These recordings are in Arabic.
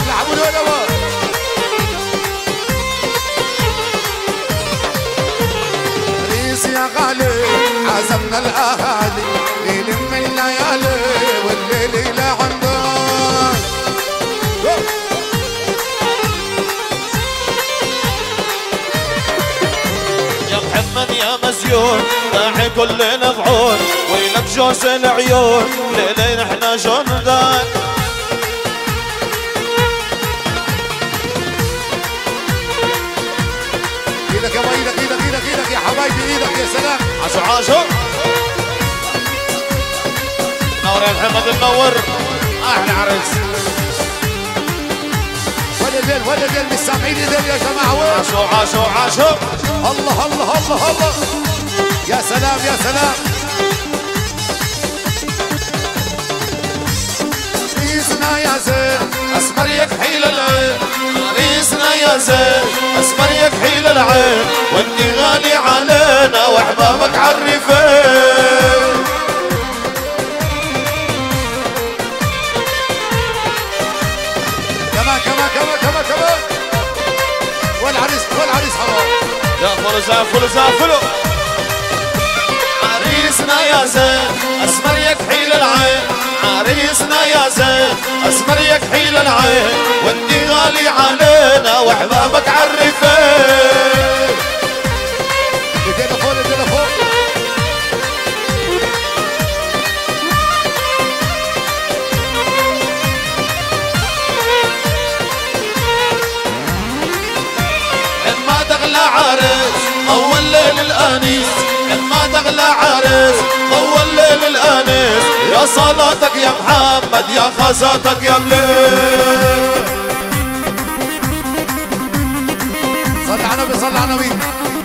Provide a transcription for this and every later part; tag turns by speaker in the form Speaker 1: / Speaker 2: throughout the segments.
Speaker 1: يا حمود وين ابوك؟ ريس يا غالي عزمنا الاهالي نلم الليالي والليل لعندك.
Speaker 2: يا محمد يا مزيون داعي كلنا بعون ويلك جوز العيون ليلين احنا جندان.
Speaker 1: ايدك يابا ايدك ايدك ايدك ايدك يا حبايبي ايدك يا سلام.
Speaker 2: عاشو عاشو نور يا محمد منور احلى عرس.
Speaker 1: ولا ديل مش سامعين ديل يا جماعه وين؟
Speaker 2: عاشو عاشو عاشو
Speaker 1: الله الله الله الله يا سلام يا سلام. ريسنا يا زين
Speaker 2: اسمر يكحيل العين ريسنا يا زين اسمر يكحيل العين وانت غالي علينا واحبابك عرفين.
Speaker 1: كمان والعريس حرام.
Speaker 2: يا فلو زافلو زافلو عريسنا يا زين اسمر يكحيل العين عريسنا يا زين اسمر يكحيل العين وانت غالي علينا واحبابك عرفين.
Speaker 1: ايدينا فوق ايدينا فوق.
Speaker 2: ما تغلى عريس اول ليل الانيس ما تغلى عريس اول ليل الانيس يا صلاتك يا محمد يا خزاتك يا بليل.
Speaker 1: صل على النبي صل على النبي.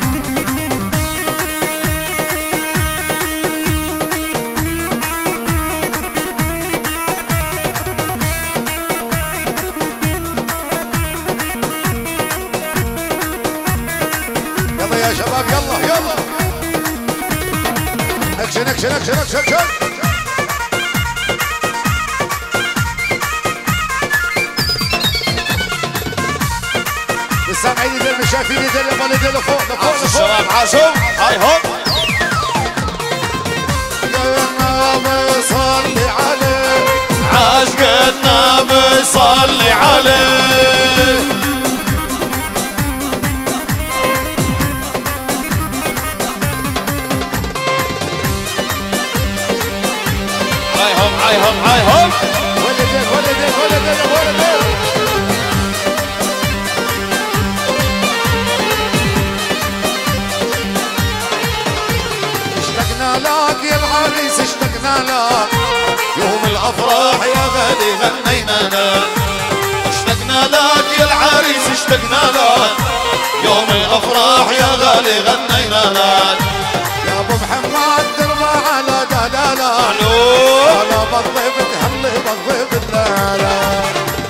Speaker 1: يلا يا شباب يلا يلا اكشن اكشن اكشن اكشن اكشن. السامعين ديل مش شايفين ديل يلا ديل لفوق لفوق لفوق.
Speaker 2: الشباب عاشوا هاي هون.
Speaker 1: النبي صلي عليه
Speaker 2: عاشق النبي صلي عليه. هاي هم
Speaker 1: ولا ديل اشتقنا لك يا العريس اشتقنا لك
Speaker 2: يوم الافراح يا غالي غنينا لك. اشتقنا لك يا العريس اشتقنا لك يوم الافراح يا غالي غنينا لك.
Speaker 1: يا ابو محمد دربه على دلالك
Speaker 2: الو
Speaker 1: على بالضيف تهلي بالضيف دلالك.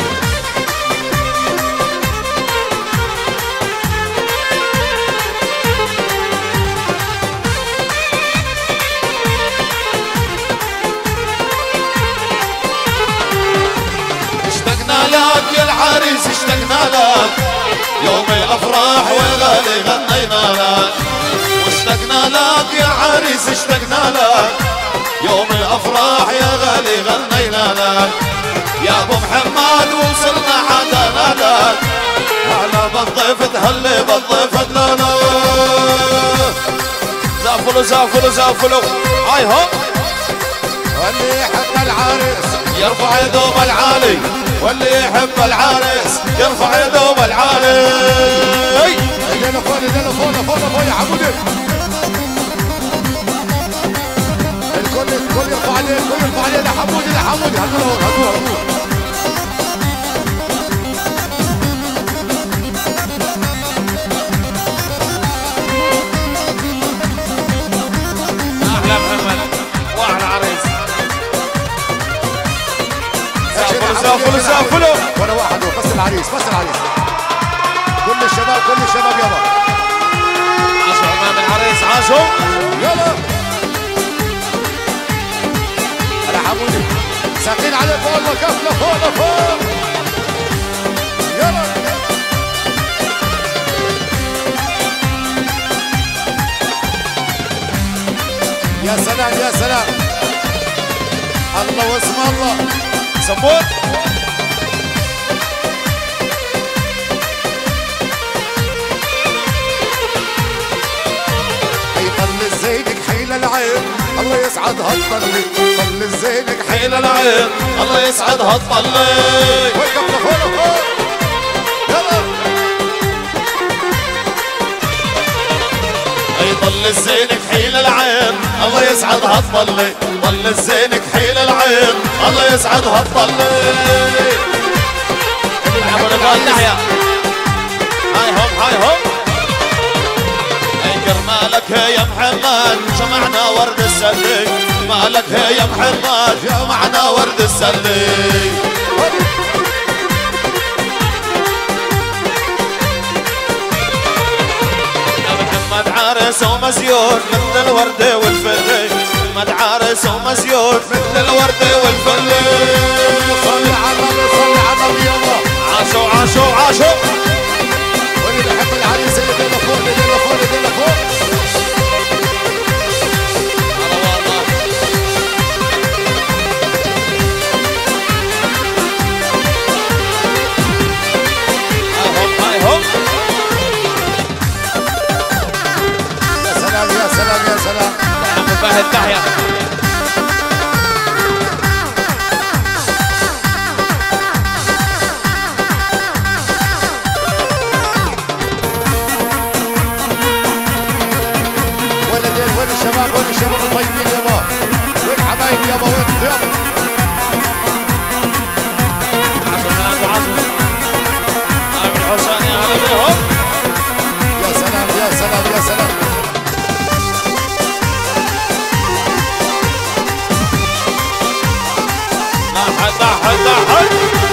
Speaker 2: اشتقنا لك يا العريس اشتقنا لك يوم الافراح والغالي غنينا لك. واشتقنا لك يا العريس اشتقنا لك يوم الافراح يا غالي غنينا لك. يا ابو محمد وصلنا حدانا لك هلا بالضيف تهلي بالضيف دلانا. زافلو زافلو زافلو هاي هو.
Speaker 1: واللي يحب العريس
Speaker 2: يرفع يدوم العالي واللي يحب العريس يرفع يدوم العالي.
Speaker 1: ايدينا فوق ايدينا فوق يا حمودي. الكل يرفع عليه الكل يرفع عليه يا حمودي يا حمودي. هاتوها
Speaker 2: احلى محمد واحلى عريس. زافلو
Speaker 1: وانا واحد بس العريس كل الشباب يابا.
Speaker 2: عاشوا امام العريس عاشوا
Speaker 1: يلا يا حمودي ساقين عليك والله كفله فوق سلام الله واسم الله
Speaker 2: سبوت
Speaker 1: طل زينك حيل العين الله يسعد هالطلي طل زينك
Speaker 2: حيل العين الله يسعد هالطلي
Speaker 1: وقف لفوق يلا
Speaker 2: اي طل زينك حيل العين الله يسعد هالطلي طل زينك حيل العين الله يسعد هالطلي هاي هم مالك يا محمد جمعنا ورد السلي مالك يا محمد جمعنا ورد السلي يا محمد عارس ومزيون مثل الورد والفلي محمد عارس ومزيون مثل الورد والفلي
Speaker 1: صلي على النبي يابا
Speaker 2: عاشوا
Speaker 1: واللي بحب العريس اللي دينا فوق دينا فوق يا سلام
Speaker 2: فهد تحيا
Speaker 1: وين الشباب الطيبين يابا وين حبايب يابا وين يابا يا سلام
Speaker 2: لاحظ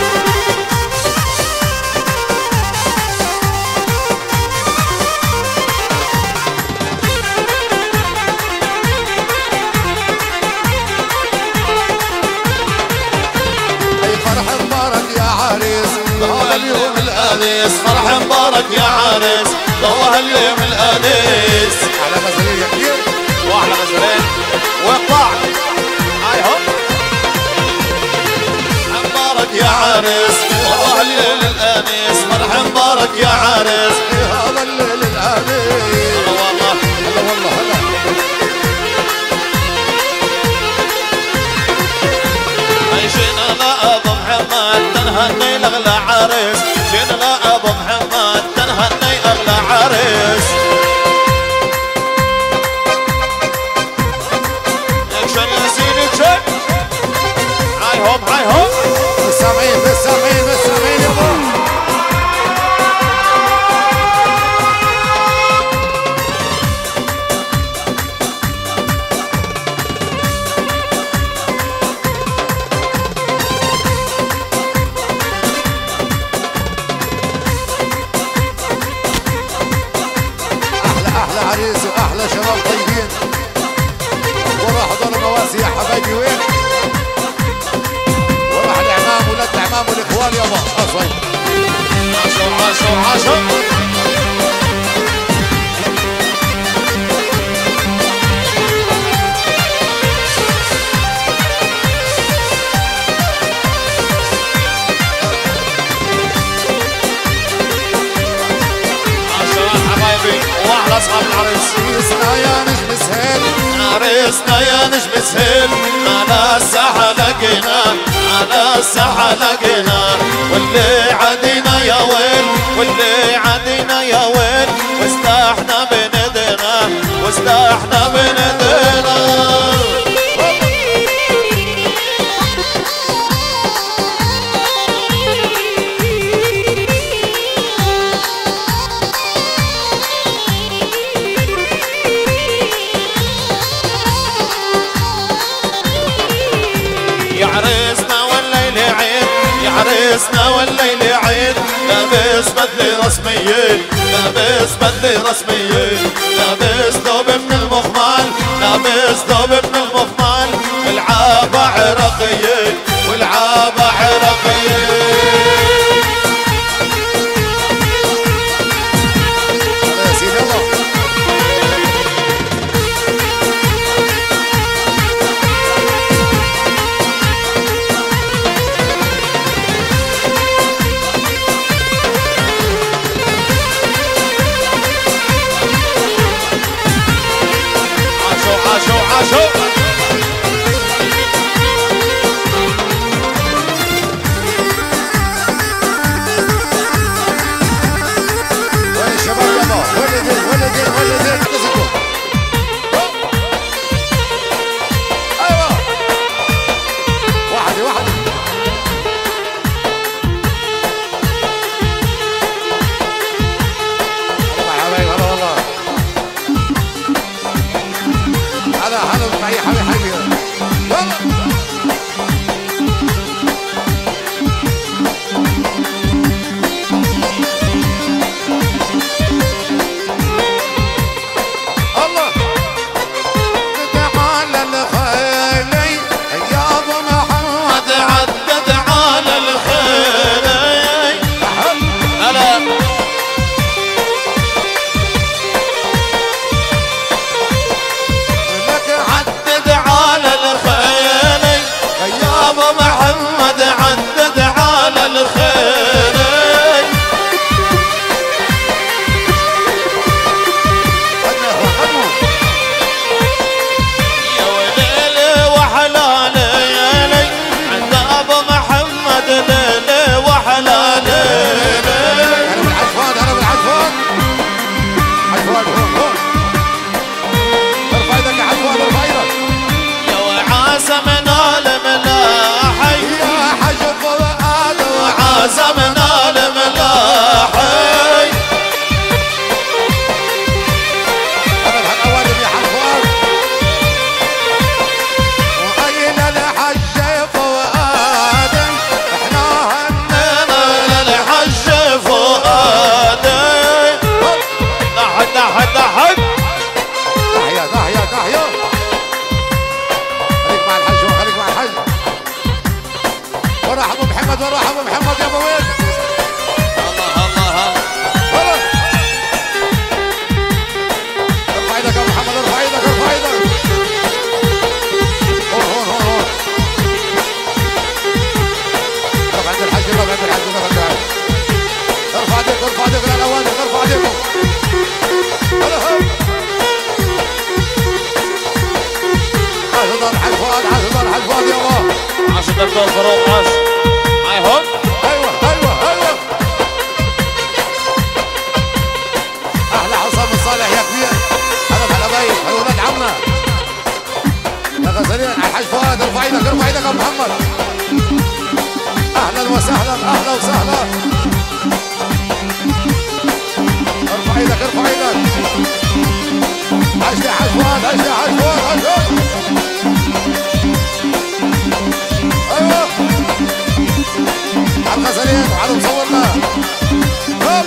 Speaker 1: فرح مبارك يا عريس
Speaker 2: ضوى اليوم الآنس فرح مبارك يا عريس ضوى اليوم الآنس
Speaker 1: على غزلية كتير
Speaker 2: واحلى غزلين واقطع هاي هم مبارك يا عريس ضوى اليوم الآنس فرح مبارك يا عريس
Speaker 1: هذا الليل الآنس
Speaker 2: والله
Speaker 1: هلا
Speaker 2: جينا لأبو محمد تنهني لأغلى عريس جينا لأبو محمد تنهني أغلى عريس اكشن يا سيدي اكشن هاي هم
Speaker 1: بالسامعين يابا احلى عريس واحلى شباب طيبين وراح حضور المواسي يا حبايبي وين وراح العمام ولاد العمام والاخوان يابا اصيب
Speaker 2: عاشوا واحلى اصحاب العريس
Speaker 1: عريسنا يا نجم سهيل
Speaker 2: عريسنا يا نجم سهيل على الساحة لقينا على الساحة لقينا واللي عدينا يا ويل واللي عدينا يا ويل واستحنا بندنا واستحنا بندنا عريسنا والليل عيد لابس بدلة رسمية لابس بدلة رسمية لابس ثوب من المخمال لابس ثوب من المخمال والعابة عراقية والعابة عراقية عزمنا الملاحي.
Speaker 1: أنا الأوادم يا حفاظ وأين الحج فؤادم إحنا هنينا
Speaker 2: للحج فؤادي. نحت نحت نحت
Speaker 1: تحيا تحيا تحيا. خليك مع الحج وخليك مع الحج. وراح أبو محمد وراح أبو محمد يا أبو ويل.
Speaker 2: الله الله
Speaker 1: هلا ارفع ايدك يا أبو محمد ارفع ايدك ارفع ايدك. هون هون هون هون. روح عند الحج روح عند الحج روح عند الحج. ارفع ايدك ارفع ايدك للأوادم ارفع ايدك. هلا هلا. عاشوا دار الحج فؤاد عاشوا دار الحج فؤاد يابا.
Speaker 2: عاش الدكتور فاروق عاش. هاي هون
Speaker 1: ايوه ايوه ايوه. احلى حسام الصالح يا كبير. هذا الحبايب هذا ولاد عمنا يا غزالين على الحاج فؤاد. ارفع ايدك ارفع ايدك يا محمد. اهلا وسهلا اهلا وسهلا. ارفع ايدك ارفع ايدك. عشت يا حاج فؤاد عشت يا حاج فؤاد عشت. ايوه على الغزالين وعلى مصورنا. هوب.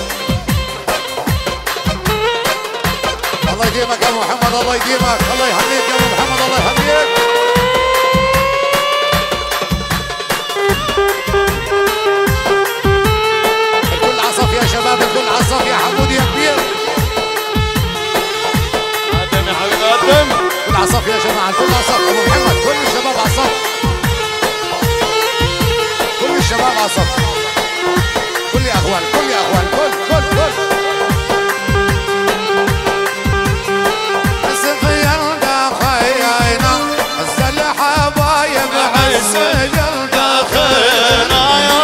Speaker 1: الله يديمك يا ابو محمد الله يديمك الله يهنيك يا ابو محمد الله يهنيك. الكل عصف يا شباب الكل عصف يا حمود يا كبير.
Speaker 2: قدم يا حبيبي قدم.
Speaker 1: كل عصف يا جماعه الكل عصف. ابو محمد كل الشباب عصف. كل الشباب عصف. كل يا اخوان كل يا اخوان كل كل كل. السفيان داخينا الزل حبايب السجل
Speaker 2: داخلنا يا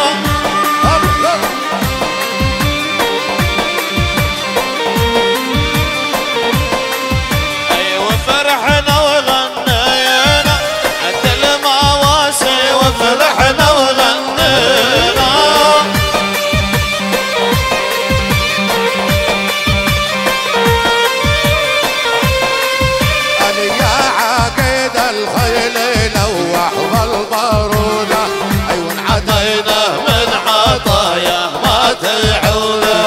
Speaker 2: ايوه فرحنا وغنينا عد المواسي وفرحنا وغنينا.
Speaker 1: علي يا عقيد الخيل لوح بالبارودة. ايوه
Speaker 2: عطينا من عطايا ما تعوله.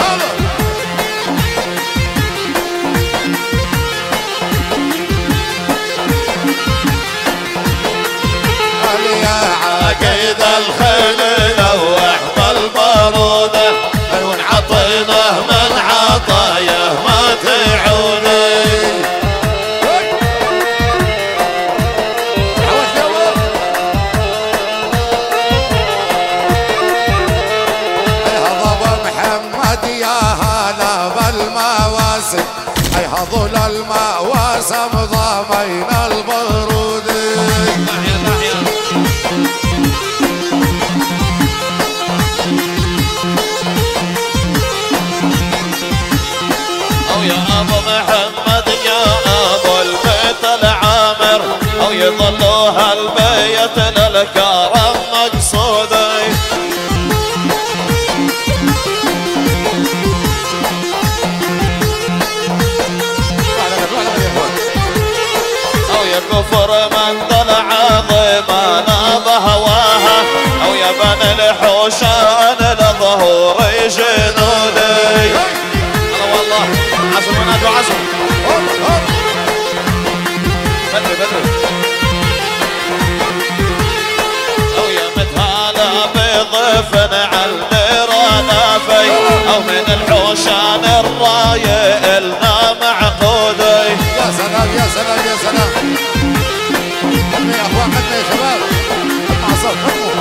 Speaker 1: علي يا
Speaker 2: عقيد الخيل لوح بالبارودة. ايوه عطينا من عطايا ما تعوله.
Speaker 1: اي هذول المواسم ضامين البرود.
Speaker 2: تحيا تحيا او يا ابو محمد يا ابو البيت العامر او يظلوا هالبيت للكرم مقصودي. او يا كفر من ضلع عظيمنا بهواها او يا بني الحوشان لظهور جنودي. الله والله عزم ونادوا عزم. بدري بدري او يا متهالة بضيف على النيرانافي او من الحوشان الرايق لنا معقودي.
Speaker 1: يا سلام يا سلام يا سلام. خدنا يا اخوان خدنا يا شباب. خدنا عصر خدنا.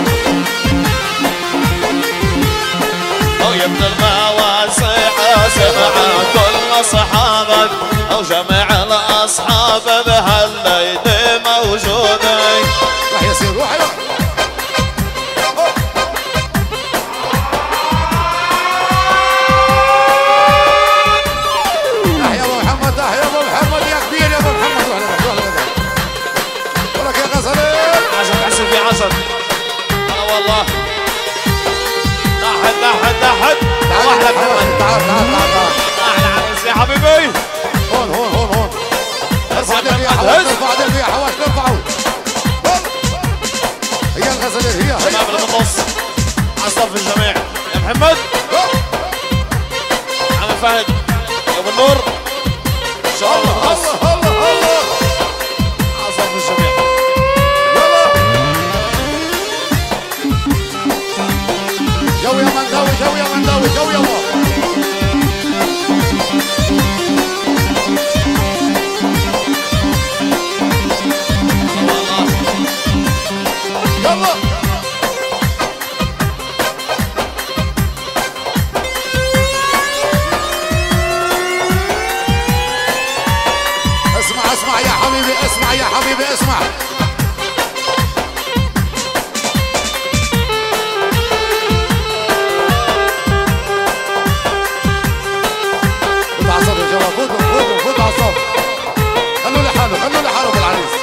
Speaker 2: او يا ابن المواسي حاسب على كل اصحابك او جميع الاصحاب بهالليل موجودين.
Speaker 1: روح يا سير روح يا ابو محمد يا ابو محمد يا كبير يا ابو محمد. روح روح ولك يا غزالين.
Speaker 2: عشان تحسب في عشر. انا والله
Speaker 1: غدر هي
Speaker 2: شباب اللي بالنص على صف الجميع يا محمد عم فهد يا ابو النور شباب اللي بالنص
Speaker 1: الله
Speaker 2: على صف الجميع
Speaker 1: جو يا منداوي جو يا منداوي جو يا الله يلا اسمع يا حبيبي اسمع يا حبيبي اسمع فوتوا يا شباب فوتوا على الصف خلوا لي حاله بالعريس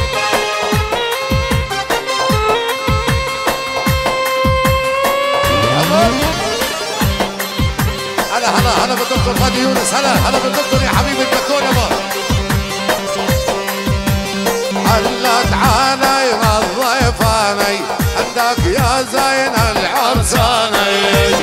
Speaker 1: هلا بالدكتور فادي يونس هلا بالدكتور يا حبيبي الدكتور يابا حلت علينا الضيفاني عندك يا زين العرساني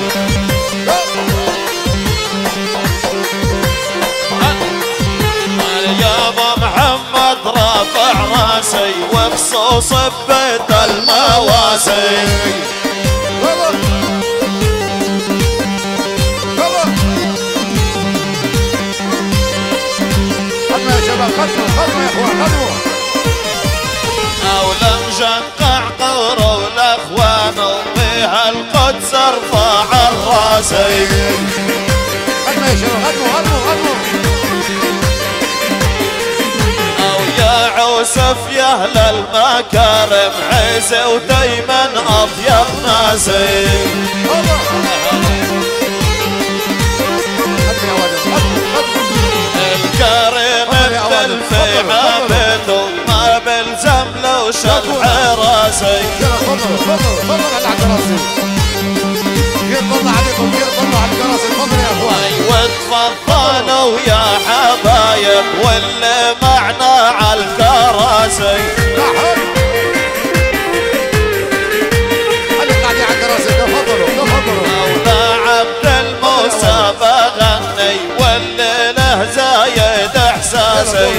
Speaker 2: يابا محمد رافع راسي وخصوص بيت المواسي
Speaker 1: خدموا يا اخوان خدموا
Speaker 2: أولى مشقع قوروا الأخوان وبها القدس ارفع الراسي
Speaker 1: خدموا يا شباب خدموا
Speaker 2: أو يا عوسف يا أهل المكارم عيسى ودايما أطيب ناسي الكريم الدلفي ما بيته ما بلزم لو شرح راسي
Speaker 1: تفضل على الكراسي يطلع عليكم يطلع على الكراسي تفضل يا اخوان
Speaker 2: ايوه تفضلوا يا حبايب واللي معنا على الكراسي
Speaker 1: اللي قاعدين على الكراسي تفضلوا
Speaker 2: مولا عبد الموسى بغني واللي له زايد احساسي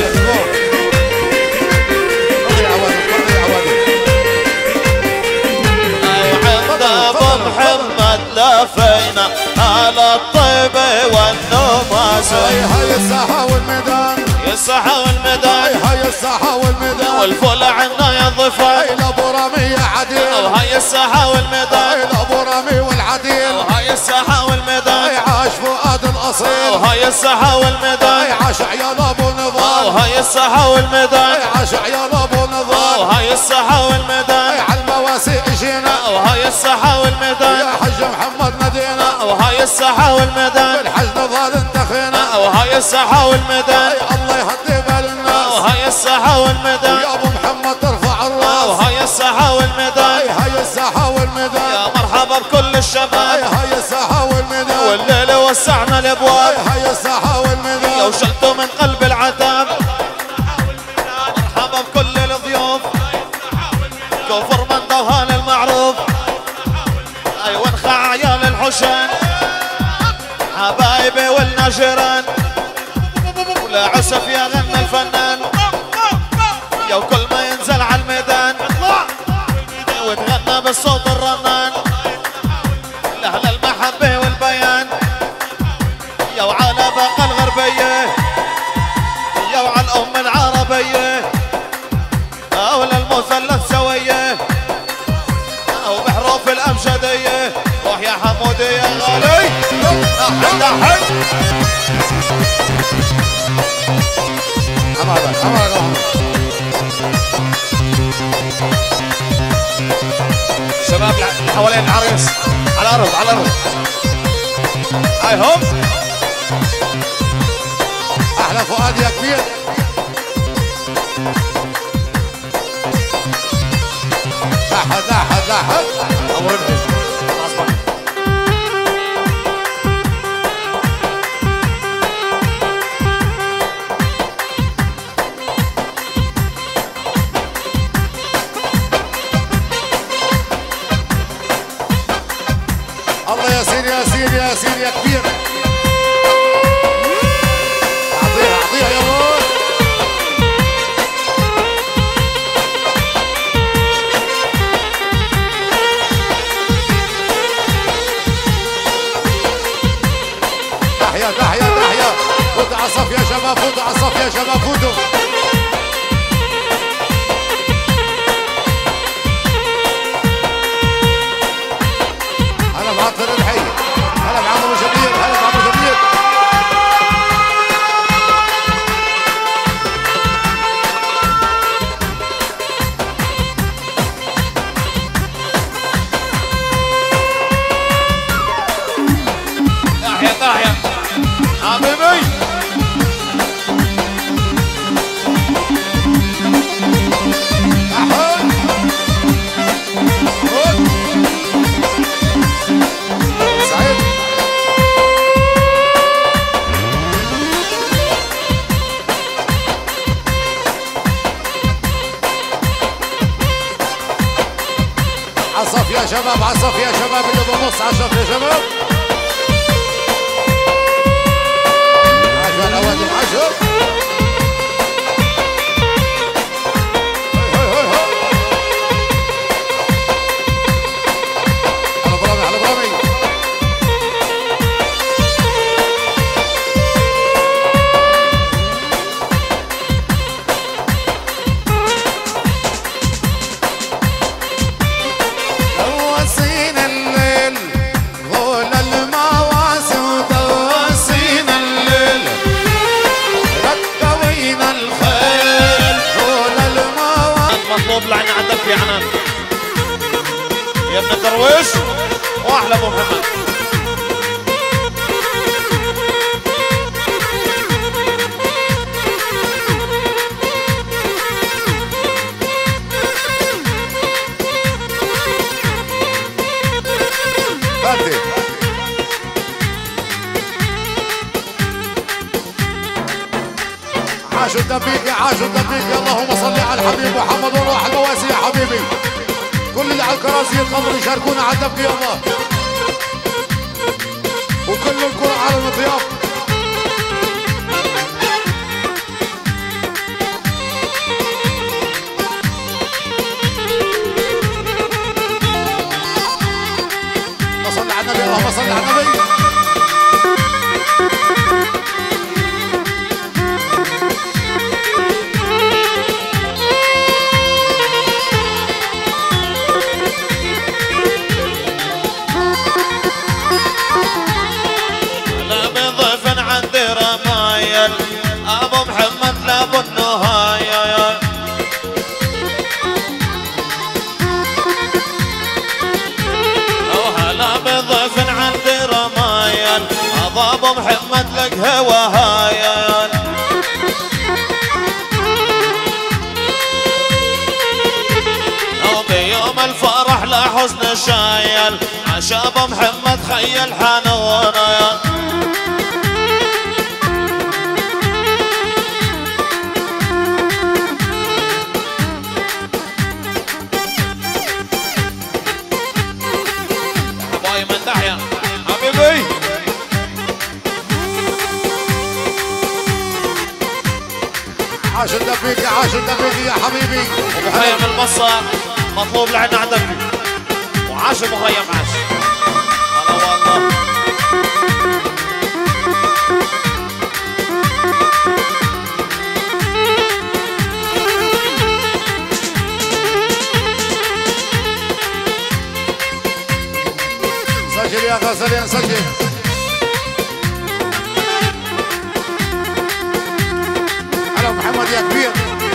Speaker 2: محمد لفينا على الطيب والنماسي
Speaker 1: هاي الساحة والميدان
Speaker 2: يا الساحة والميدان
Speaker 1: هاي الساحة والميدان
Speaker 2: والفول عنا يا ضفا
Speaker 1: هاي الابو رامي يا عديل
Speaker 2: هاي الساحة والميدان
Speaker 1: هاي الابو رامي والعديل
Speaker 2: هاي الساحة والميدان
Speaker 1: هاي عاش فؤاد الاصيل
Speaker 2: هاي الساحة والميدان
Speaker 1: هاي عاش عيال ابو نضال
Speaker 2: هاي الساحة والميدان
Speaker 1: هاي عاش عيال ابو نضال
Speaker 2: هاي الساحة والميدان
Speaker 1: هاي على المواسي اجينا
Speaker 2: هاي الساحة والميدان
Speaker 1: يا حج محمد ندينا
Speaker 2: وهاي الساحة والميدان
Speaker 1: بالحج نضال انتخينا
Speaker 2: وهاي الساحة والميدان
Speaker 1: الله يهدي بال الناس
Speaker 2: وهاي الساحة والميدان
Speaker 1: يا ابو محمد ترفع الراس
Speaker 2: وهاي الساحة والميدان
Speaker 1: هاي الساحة والميدان
Speaker 2: يا مرحبا بكل الشباب
Speaker 1: هاي الساحة والميدان
Speaker 2: والليل وسعنا الابواب
Speaker 1: هاي الساحة والميدان
Speaker 2: لو شلتوا من قلب العتاب مرحبا بكل الضيوف كفر من دوهان المعروف ايوه انخع عيال الحسين حبايبي والنجران ولا عسف يا غنى الفنان يا وكل ما ينزل على الميدان وتغنى بالصوت الرنان لأهل المحبة والبيان يا وعلى باقة الغربية يا وعلى الأم العربية أو للمثلث سوية أو بحروف الأمجدية روح يا حمودي يا غالي أحد أحد شباب حوالين العريس على الأرض هاي هم
Speaker 1: احلى فؤاد يا كبير احد
Speaker 2: أبو ربحي
Speaker 1: الله ياسين ياسين ياسين يا كبير. اعطيها اعطيها يا ولد. تحيا تحيا تحيا. فوتوا على الصف يا شباب، فوتوا على الصف يا شباب، فوتوا. هلا بعطر الحي، هلا بعمرو جميل، هلا بعمرو جميل.
Speaker 2: تحيا تحيا حبيبي.
Speaker 1: عصف يا شباب، عصف يا شباب اللي بنص، عصف يا شباب. عشر الأوادم عشر. على برامي على برامي.
Speaker 2: لعنا عندك في عنان يا ابن الدرويش واحلى ابو محمد.
Speaker 1: عاشوا الدبيك عاشوا الدبيك. اللهم صل على الحبيب محمد وروح المواسي يا حبيبي. كل اللي على الكراسي القمر يشاركونا على الدبك يا الله، وكل الكرة على المطياف. صل على النبي، اللهم صل على النبي.
Speaker 2: ابو محمد لابو النهاية. وهلا بضيف عندي رمايل، ابو محمد لك هواهايل. وبيوم الفرح لحزن شايل، عشا ابو محمد خيل حنونا. حبيبي
Speaker 1: عاش الدبيك عاش الدبيك يا حبيبي.
Speaker 2: ومخيم المصة مطلوب لعنا على الدبي، وعاش المخيم عاش. هلا والله.
Speaker 1: سجل يا غزالين سجل. على محمد يا كبير.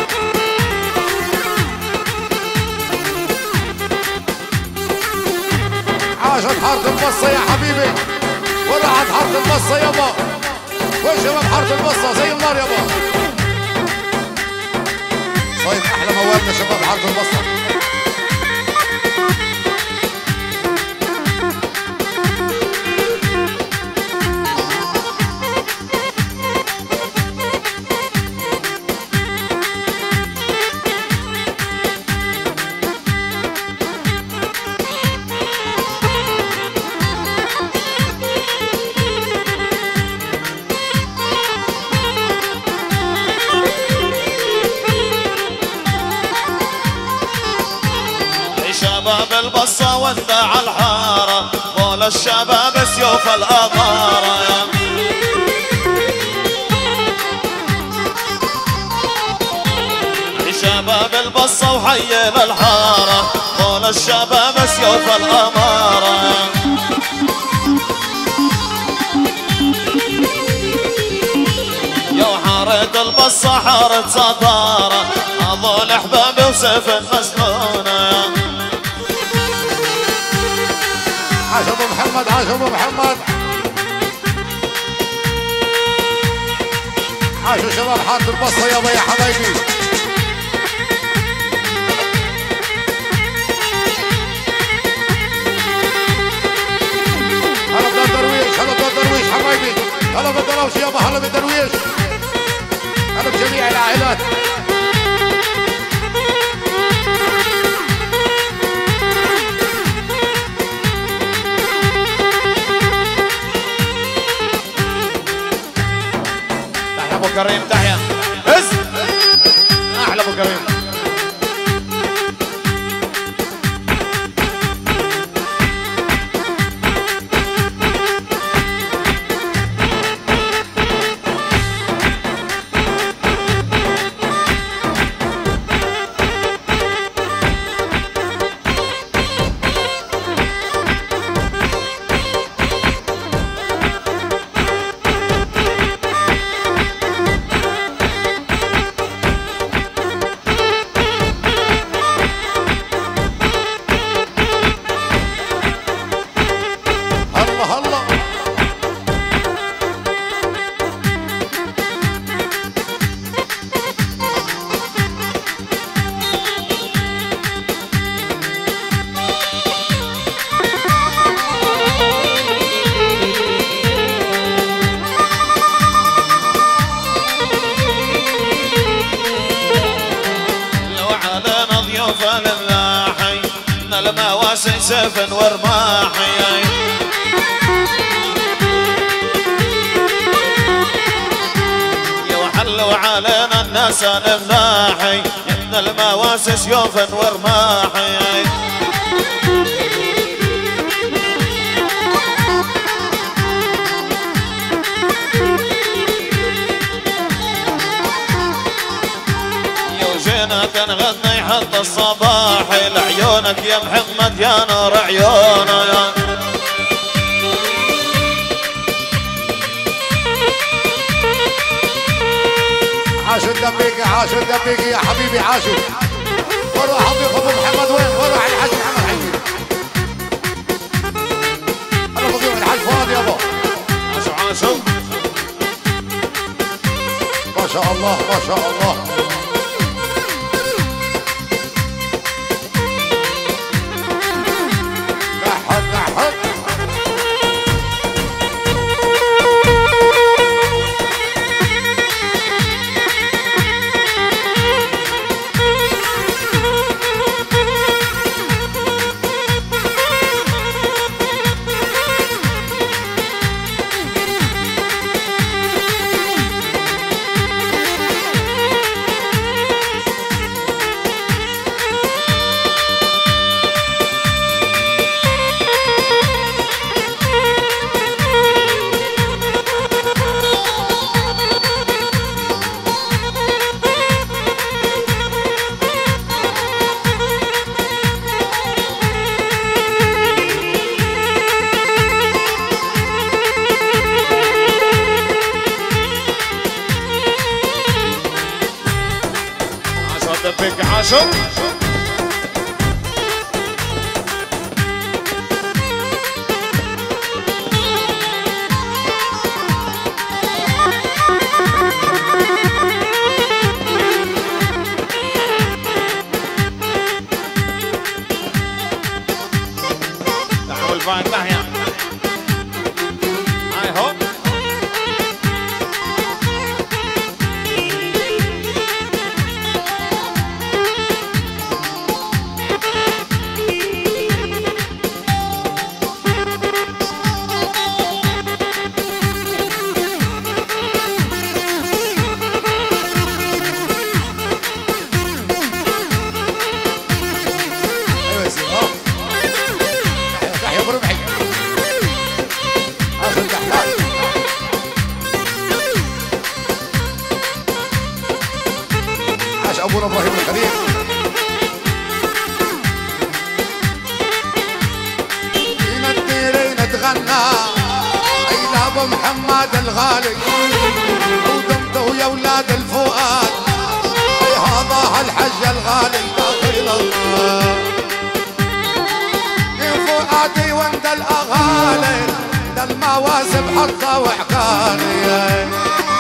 Speaker 1: عاشت حارة البصة يا حبيبي، ولعت حارة البصة يابا. وين شباب حارة البصة زي النار يابا. صيد أحلى موالنا شباب حارة البصة.
Speaker 2: ودع الحارة طول الشباب سيوف الأمارة شباب البصة وحي للحارة طول الشباب سيوف الأمارة يا حارة البصة حارة صدارة هذول أحبابي وسيف مسنونة
Speaker 1: عاش ابو محمد عاش ابو محمد عاشوا شباب حارة البصة يابا يا حبايبي هلا بدر درويش هلا بدر درويش حبايبي هلا بالدرويش يابا هلا بالدرويش هلا بجميع العائلات
Speaker 2: تحيا ابو كريم تحيا بس احلى ابو كريم المواسم سيف ورماحي يوحلوا علينا الناس المناحي ان المواسم سيوف ورماحي غني حتى الصباح لعيونك يا محمد يا نور عيونا يا
Speaker 1: عاشوا الدبيكي عاشوا الدبيكي يا حبيبي عاشوا وروح حبيب ابو محمد وين وروح الحاج محمد حبيبي انا بضيع الحاج فؤاد يابا
Speaker 2: عاشوا عاشوا
Speaker 1: ما شاء الله ما شاء الله
Speaker 2: بك عاشوا تعال بعد ناحية هاي هو
Speaker 1: اخونا ابراهيم الخليل. فينا الديرين نتغنى الى ابو محمد الغالي ودمته يا اولاد الفؤاد هذا الحج الغالي داخل الله يا فؤادي وانت الاغالي ده المواسم حطه وحكالي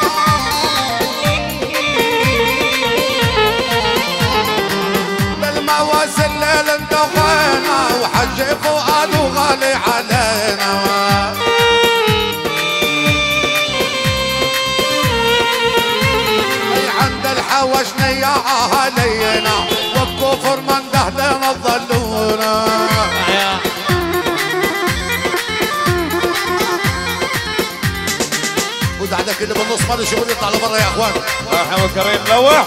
Speaker 1: بالمواسم الليل انت وغينا وحج فؤاد وغالي علينا عند الحوشني يا اهالينا والكفر من دهلنا الظلونا ودعدك اللي بالنص ما شغل يطلع لبرا يا اخوان.
Speaker 2: مرحبا كريم لوح.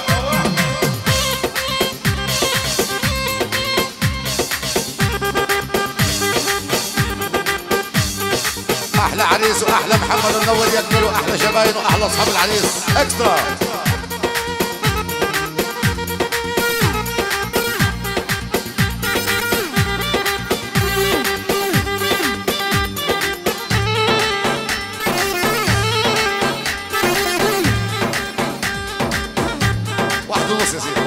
Speaker 1: احلى عريس واحلى محمد منور يكمل واحلى شباين واحلى اصحاب العريس اكسترا. واحد ونص يا سيدي.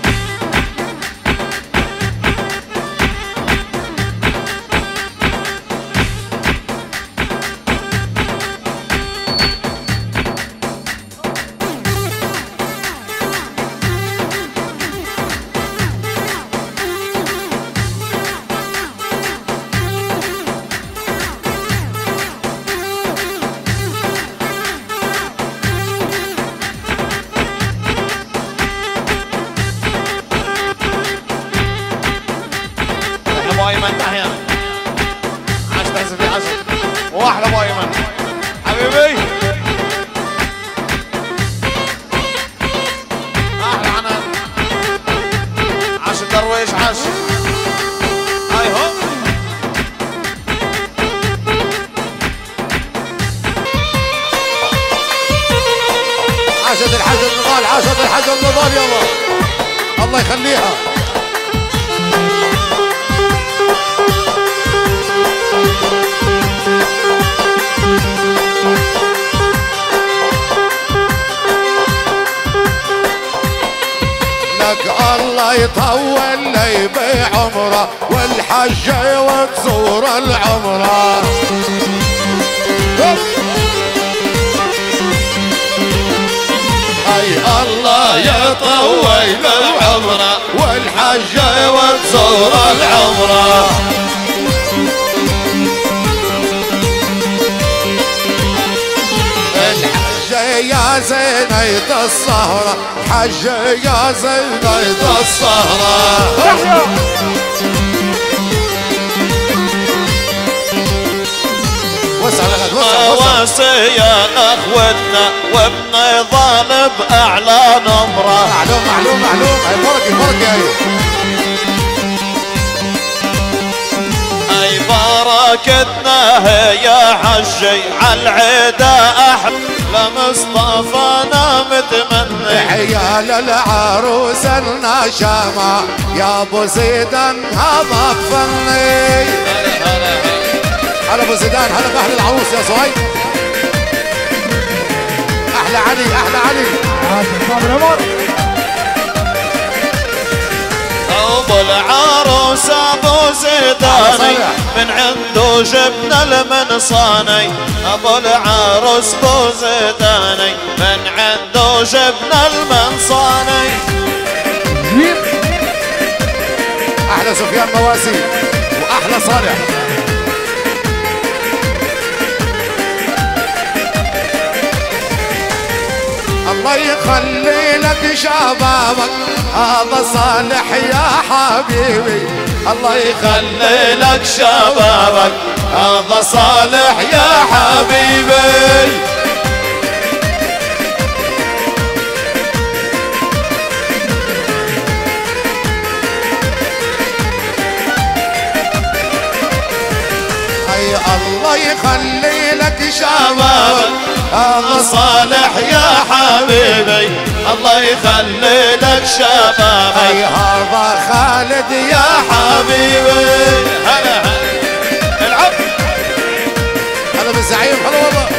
Speaker 2: ايمن تحيا عاش تحسب في عشر واحلى ابو ايمن حبيبي احلى عنان عاش الدرويش عاش هاي هو
Speaker 1: عاشت الحاج النضال عاشت الحاج النضال يلا الله يخليها. لك الله يطول لي بعمره والحجة وتزور العمره.
Speaker 2: اي الله يطول العمره والحجة وتزور العمره.
Speaker 1: يا زينة الصهرة حج يا زينة الصهرة وسع لغد
Speaker 2: واسع يا اخوتنا وابن ظالب اعلى نمره.
Speaker 1: معلوم هاي بركة
Speaker 2: اي بركتنا يا حجي عالعدا احلى لمصطفانا متمني.
Speaker 1: عيال العروس النشامة يا ابو زيدان هذا فني. هلا ابو زيدان هلا باهل العروس يا صهيب. احلى علي
Speaker 3: صابر عمر
Speaker 2: ابو العروس ابو زيداني من عنده جبنا المنصاني. ابو العروس ابو زيداني من عنده جبنا المنصاني.
Speaker 1: احلى سفيان مواسي واحلى صالح. الله يخلي لك شبابك هذا صالح يا حبيبي. الله يخلي
Speaker 2: لك شبابك هذا صالح يا حبيبي.
Speaker 1: الله يخلي لك شبابك
Speaker 2: هذا صالح يا حبيبي الله يخلي لك شبابك
Speaker 1: اي هذا خالد يا
Speaker 2: حبيبي هلا العب
Speaker 1: هلا بالزعيم هلا والله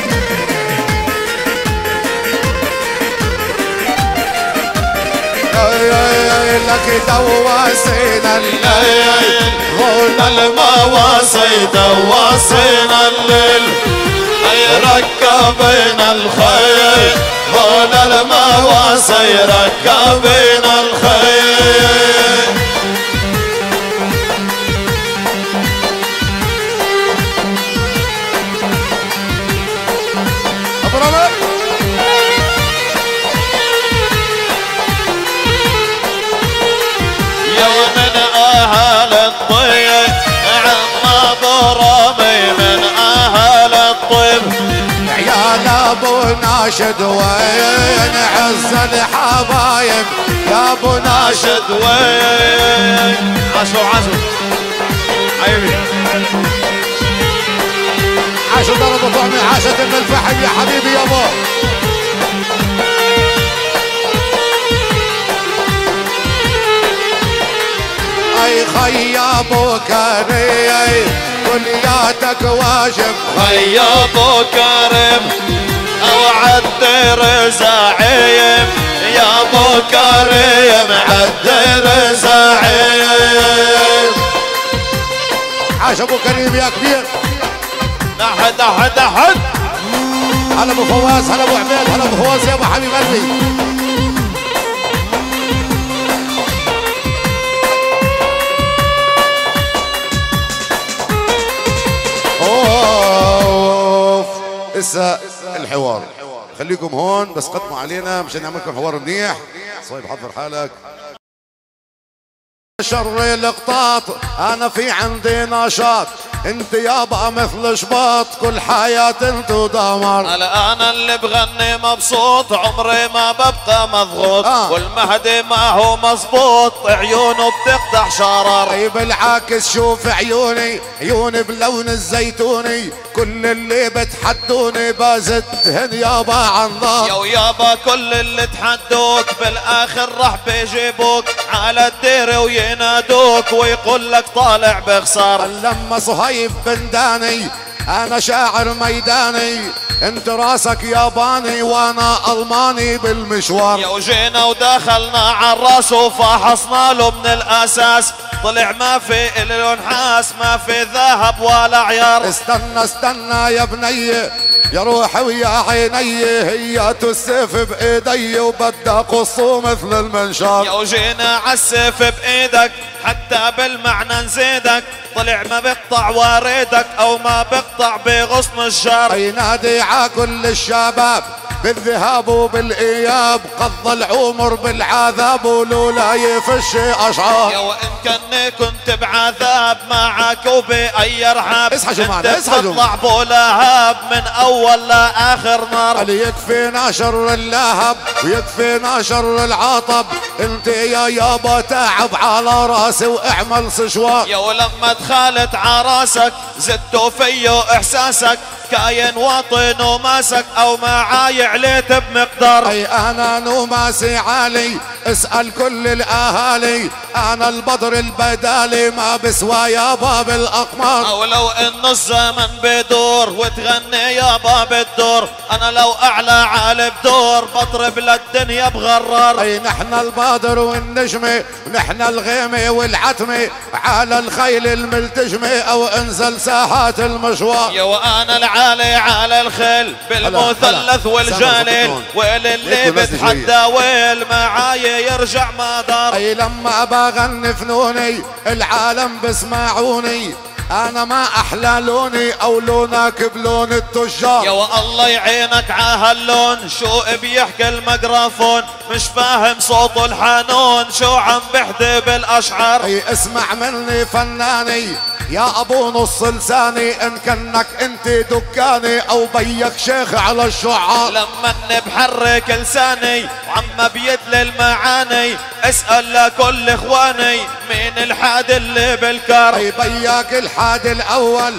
Speaker 1: لك دواسينا الليل
Speaker 2: ظل المواصي دواسينا الليل ركبنا الخيل ظل المواصي ركبنا الخيل
Speaker 1: أبرمك
Speaker 2: من أهل الطيب عم ضرمي من أهل الطيب
Speaker 1: عيال ابو ناشد وين عز الحبايب يا ابو ناشد
Speaker 2: وين عاشوا حبيبي
Speaker 1: عاشوا ضربوا طعمي عاشت من الفحم يا حبيبي يابا اي خي ابو كريم كلياتك واجب
Speaker 2: خي ابو كريم اوعد زعيم يا ابو كريم عد زعيم
Speaker 1: عاش ابو كريم يا كبير
Speaker 2: احد
Speaker 1: هلا ابو فواز هلا ابو عبيد هلا ابو فواز يا ابو حبيب قلبي لسه الحوار خليكم هون بس قدموا علينا مشان نعمل لكم حوار منيح. صايب حضر حالك. شر القطاط انا في عندي نشاط انت يابا مثل شباط كل حياة انت دمر.
Speaker 2: انا اللي بغني مبسوط عمري ما ببقى مضغوط والمهدي ما هو مزبوط عيونه بتقطع شرر.
Speaker 1: اي بالعكس شوف عيوني عيوني بلون الزيتوني كل اللي بتحدوني بازتهن يابا عن ضار.
Speaker 2: يابا كل اللي تحدوك بالاخر راح بيجيبوك على الدير وينادوك ويقول لك طالع بخسار.
Speaker 1: لما صهيب بن داني انا شاعر ميداني انت راسك ياباني وانا الماني بالمشوار.
Speaker 2: يا وجينا ودخلنا عالراس وفحصنا له من الاساس طلع ما في له نحاس ما في ذهب ولا عيار.
Speaker 1: استنى يا بني يا روحي ويا عيني هي السيف بايدي وبدها قصه مثل المنشار.
Speaker 2: يا وجينا عالسيف بايدك حتى بالمعنى نزيدك طلع ما بقطع واريدك او ما بقطع بغصن الشر.
Speaker 1: اي نادي عكل الشباب بالذهاب وبالاياب قضى العمر بالعذاب ولولا يفش اشعار.
Speaker 2: يا وان كني كنت بعذاب معك وباي رحاب
Speaker 1: اصحى معنا اصحى
Speaker 2: تطلع بو لهب من اول لاخر نار.
Speaker 1: قال يكفينا شر اللهب ويكفينا شر العطب انت يا يابا تعب على راسي واعمل سشوار.
Speaker 2: يا ولما دخلت عراسك زدتوا فيه احساسك كاين واطي نوماسك او معاي عليت بمقدار.
Speaker 1: اي انا نوماسي عالي اسأل كل الاهالي انا البدر البدالي ما بسوى يا باب الاقمار.
Speaker 2: او لو انه الزمن بدور وتغني يا باب الدور انا لو اعلى عالي بدور بضرب للدنيا بغرار.
Speaker 1: اي نحن البدر والنجمة ونحن الغيمة والعتمة على الخيل الملتجمة او انزل ساحات المشوار.
Speaker 2: يا وانا العالي على الخيل بالمثلث والجليل ويل اللي بتحدى ويل معاي يرجع ما دار.
Speaker 1: اي لما بغني فنوني العالم بسمعوني انا ما احلى لوني او لونك بلون التجار.
Speaker 2: يا والله يعينك عهاللون شو بيحكي الميكروفون مش فاهم صوته الحنون شو عم بحدي بالاشعار.
Speaker 1: اي اسمع مني فناني يا ابو نص لساني ان كانك انت دكاني او بيك شيخ على الشعار.
Speaker 2: لما بحرك لساني وعم بيدلي المعاني اسأل لكل اخواني مين الحاد اللي بالكار.
Speaker 1: اي بياك الحاد الاول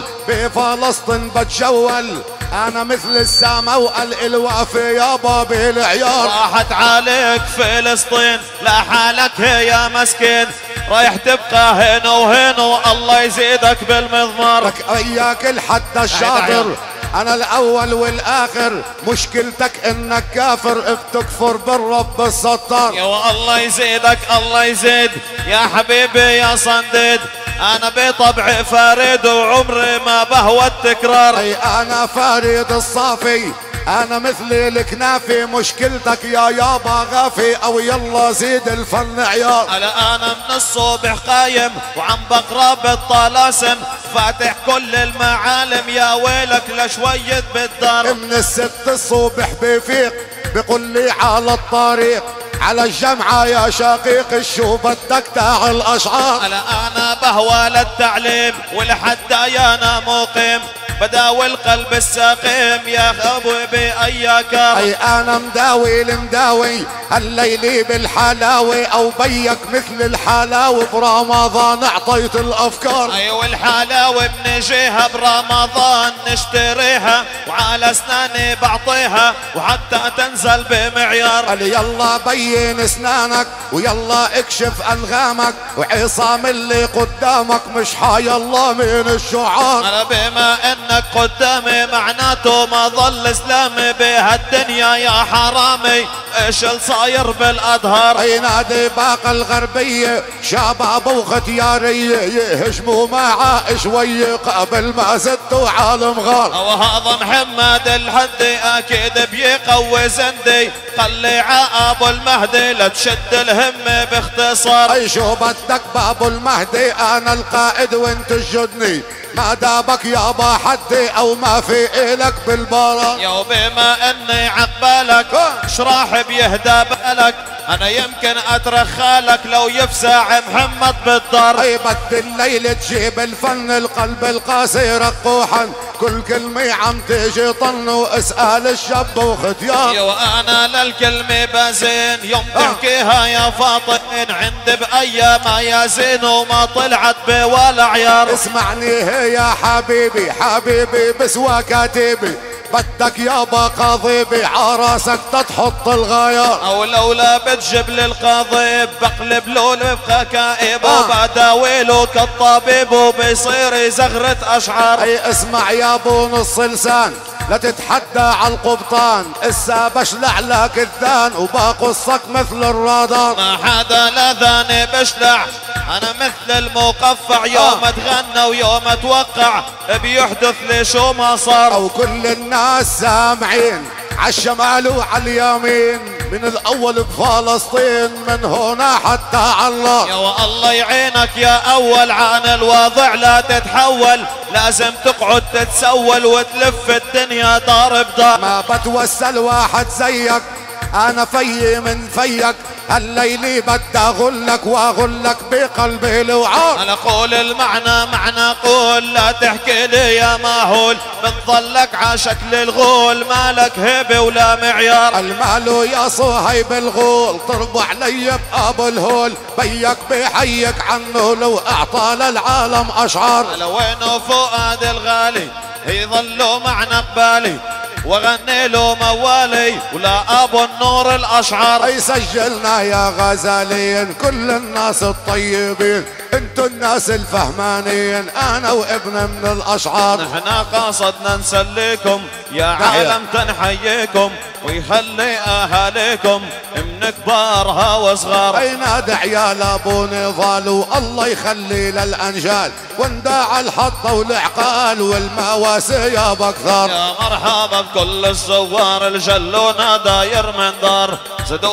Speaker 1: بفلسطين بتجول انا مثل السما والوافي يابا بالعيار.
Speaker 2: راحت عليك فلسطين لحالك هي يا مسكين رايح تبقى هنا وهنا الله يزيدك بالمضمار.
Speaker 1: لك وياك الحد الشاطر انا الاول والاخر مشكلتك انك كافر بتكفر بالرب الستار.
Speaker 2: يا الله يزيدك الله يزيد يا حبيبي يا صنديد انا بطبعي فارد وعمري ما بهوى التكرار.
Speaker 1: اي انا فارد الصافي انا مثلي الكنافي مشكلتك يا يابا غافي او يلا زيد الفن عيار.
Speaker 2: انا من الصبح قايم وعم بقرا بالطلاسم فاتح كل المعالم يا ويلك لشوية بالدار.
Speaker 1: من الست الصبح بفيق بقول لي على الطريق على الجمعة يا شقيق شو بدك تاع الاشعار.
Speaker 2: انا بهوى للتعليم والحدايا انا مقيم بداوي القلب السقيم يا ابوي باي كار.
Speaker 1: اي انا مداوي المداوي الليلي بالحلاوي او بيك مثل الحلاوي برمضان اعطيت الافكار.
Speaker 2: اي والحلاوي بنجيها برمضان نشتريها وعلى اسناني بعطيها وحتى تنزل بمعيار.
Speaker 1: قال يلا بين اسنانك ويلا اكشف انغامك وعصام اللي قدامك مش حي الله من الشعار.
Speaker 2: انا بما انك قدامي معناته ما ظل اسلامي بهالدنيا يا حرامي ايش صاير بالاظهار.
Speaker 1: اي نادي باقة الغربية شباب وختيارية يهجموا معاه شوية قبل ما زدوا عالم غار.
Speaker 2: وهذا محمد الهدي اكيد بيقوي زندي خلي عابو المهدي لا تشد الهمة باختصار.
Speaker 1: اي شو بدك بابو المهدي انا القائد وانت الجدني ما دابك يابا حدي او ما في الك بالبارة.
Speaker 2: يا بما اني عقبالك شراح بيهدى بالك انا يمكن اترخالك لو يفزع محمد بالدار.
Speaker 1: اي بد الليل تجيب الفن القلب القاسي رقوحا كل كلمة عم تيجي طن واسأل الشاب وختيار.
Speaker 2: وانا للكلمة بزين يوم تحكيها يا فاطمين عند بايام يا زين وما طلعت بولا عيار.
Speaker 1: اسمعني يا حبيبي حبيبي بسوى كاتبي بدك يابا قاضيبي عراسك تحط الغيار.
Speaker 2: او لولا بتجيب لي القاضي بقلب له ببقى كئيب وبداويله كالطبيب وبيصير زغرة اشعار.
Speaker 1: اي اسمع يا ابو نص لسان لا تتحدى على القبطان اسا بشلع لك الدان وبقصك مثل الرادار.
Speaker 2: ما حدا لذاني بشلع انا مثل المقفع يوم اتغنى ويوم اتوقع بيحدث لي شو ما صار.
Speaker 1: او كل الناس سامعين عالشمال وعاليمين من الاول بفلسطين من هنا حتى على.
Speaker 2: يا الله يعينك يا اول عن الوضع لا تتحول لازم تقعد تتسول وتلف الدنيا دار بدار.
Speaker 1: ما بتوسل واحد زيك انا في من فيك الليلي بدي اغلك واغلك بقلبي الوعار.
Speaker 2: انا قول المعنى معنى قول لا تحكي لي يا ماهول بتظلك عاشكل الغول مالك هيبه ولا معيار.
Speaker 1: المال يا صهيب الغول طربوا علي بابو الهول بيك بحيك عنه لو اعطى للعالم اشعار.
Speaker 2: لو وينه فؤاد الغالي يظلوا معنا قبالي وغني له موالي ولا ابو النور الاشعار.
Speaker 1: اي سجلنا يا غزالين كل الناس الطيبين انتو الناس الفهمانين انا وابن من الاشعار.
Speaker 2: نحنا قاصدنا نسليكم يا عالم تنحييكم ويخلي اهاليكم من كبارها وصغار.
Speaker 1: اي نادى عيال ابو نضال والله يخلي للانجال ونداع الحطه والعقال والمواسي يا بكثر.
Speaker 2: يا مرحبا بكل الزوار الجلونا داير من دار